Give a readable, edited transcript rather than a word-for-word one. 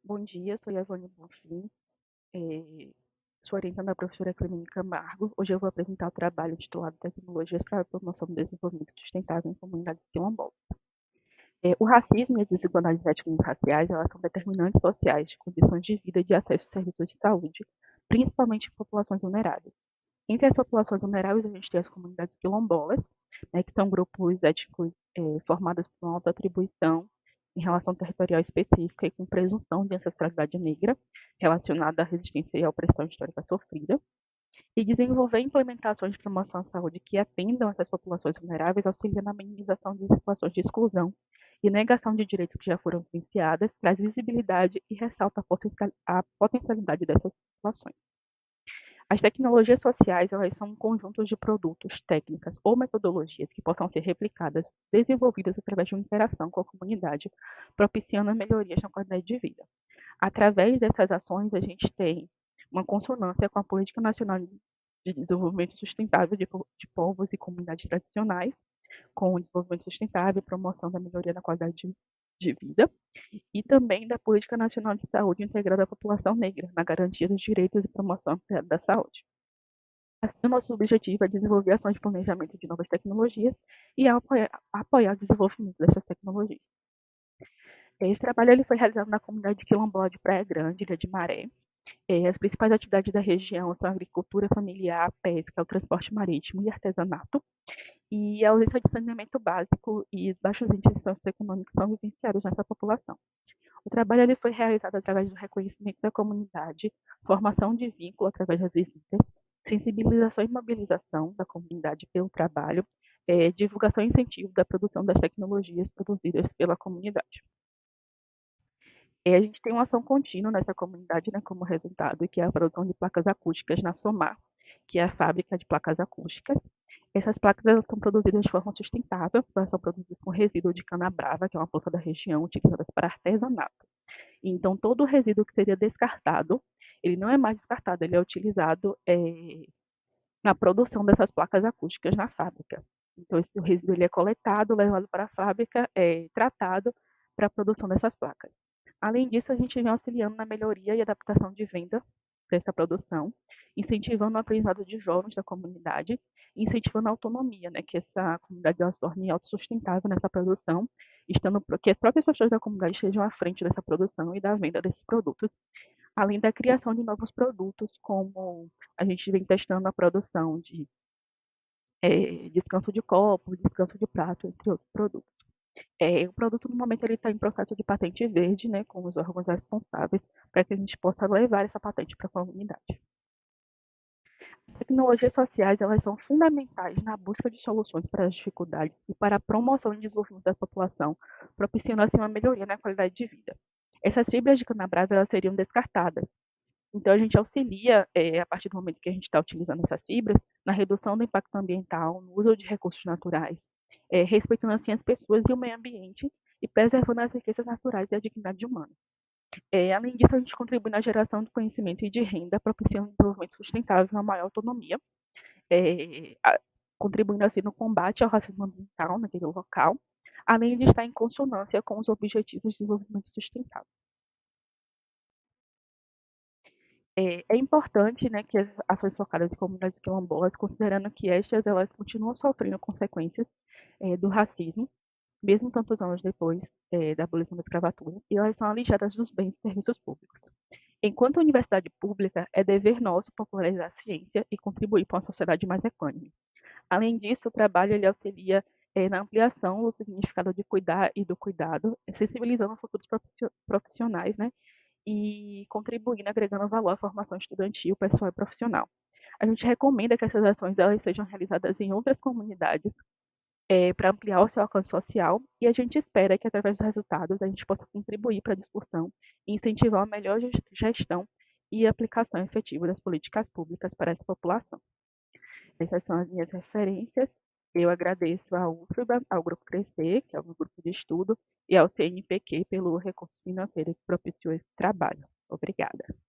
Bom dia, sou Yasone Bonfim, sou orientanda da professora Clemente Camargo. Hoje eu vou apresentar o trabalho intitulado Tecnologias para a Promoção do Desenvolvimento Sustentável em Comunidades Quilombolas. O racismo e as desigualdades étnico-raciais elas são determinantes sociais de condições de vida e de acesso a serviços de saúde, principalmente em populações vulneráveis. Entre as populações vulneráveis, a gente tem as comunidades quilombolas, né, que são grupos étnicos formados por uma alta atribuição em relação territorial específica e com presunção de ancestralidade negra relacionada à resistência e à opressão histórica sofrida, e desenvolver implementações de promoção à saúde que atendam essas populações vulneráveis, auxilia na minimização de situações de exclusão e negação de direitos que já foram vivenciadas, traz visibilidade e ressalta a potencialidade dessas situações. As tecnologias sociais elas são um conjunto de produtos, técnicas ou metodologias que possam ser replicadas, desenvolvidas através de uma interação com a comunidade, propiciando melhorias na qualidade de vida. Através dessas ações, a gente tem uma consonância com a Política Nacional de Desenvolvimento Sustentável de Povos e Comunidades Tradicionais, com o desenvolvimento sustentável e promoção da melhoria da qualidade de vida, e também da Política Nacional de Saúde integrada à população negra, na garantia dos direitos e promoção da saúde. Assim, o nosso objetivo é desenvolver ações de planejamento de novas tecnologias e apoiar o desenvolvimento dessas tecnologias. Esse trabalho ele foi realizado na comunidade quilombola de Praia Grande, Ilha de Maré. As principais atividades da região são a agricultura familiar, a pesca, o transporte marítimo e artesanato. E a ausência de saneamento básico e os baixos índices socioeconômicos são vivenciados nessa população. O trabalho ele foi realizado através do reconhecimento da comunidade, formação de vínculo através das visitas, sensibilização e mobilização da comunidade pelo trabalho, divulgação e incentivo da produção das tecnologias produzidas pela comunidade. A gente tem uma ação contínua nessa comunidade, né, como resultado, que é a produção de placas acústicas na Somar, que é a fábrica de placas acústicas. Essas placas elas são produzidas de forma sustentável, elas são produzidas com resíduo de cana-brava, que é uma planta da região, utilizadas para artesanato. Então, todo o resíduo que seria descartado, ele não é mais descartado, ele é utilizado na produção dessas placas acústicas na fábrica. Então, esse resíduo ele é coletado, levado para a fábrica, tratado para a produção dessas placas. Além disso, a gente vem auxiliando na melhoria e adaptação de venda dessa produção, incentivando o aprendizado de jovens da comunidade, incentivando a autonomia, né, que essa comunidade se torne autossustentável nessa produção, estando que as próprias pessoas da comunidade estejam à frente dessa produção e da venda desses produtos, além da criação de novos produtos, como a gente vem testando a produção de descanso de copo, descanso de prato, entre outros produtos. O produto, no momento, ele está em processo de patente verde, né, com os órgãos responsáveis, para que a gente possa levar essa patente para a comunidade. As tecnologias sociais elas são fundamentais na busca de soluções para as dificuldades e para a promoção e desenvolvimento da população, propiciando assim uma melhoria na qualidade de vida. Essas fibras de cana-brava elas seriam descartadas. Então, a gente auxilia, a partir do momento que a gente está utilizando essas fibras, na redução do impacto ambiental, no uso de recursos naturais, respeitando assim as pessoas e o meio ambiente e preservando as riquezas naturais e a dignidade humana. Além disso, a gente contribui na geração de conhecimento e de renda, propiciando um desenvolvimento sustentável e uma maior autonomia, contribuindo assim no combate ao racismo ambiental naquele local, além de estar em consonância com os objetivos de desenvolvimento sustentável. É importante, né, que as ações focadas em comunidades quilombolas, considerando que estas elas continuam sofrendo consequências do racismo, mesmo tantos anos depois da abolição da escravatura, e elas são alijadas dos bens e serviços públicos. Enquanto universidade pública, é dever nosso popularizar a ciência e contribuir para uma sociedade mais equânime. Além disso, o trabalho ele auxilia na ampliação do significado de cuidar e do cuidado, sensibilizando futuros profissionais, né, e contribuindo, agregando valor à formação estudantil, pessoal e profissional. A gente recomenda que essas ações elas sejam realizadas em outras comunidades para ampliar o seu alcance social e a gente espera que, através dos resultados, a gente possa contribuir para a discussão e incentivar uma melhor gestão e aplicação efetiva das políticas públicas para essa população. Essas são as minhas referências. Eu agradeço ao UFBA, ao Grupo Crescer, que é o meu grupo de estudo, e ao CNPq pelo recurso financeiro que propiciou esse trabalho. Obrigada.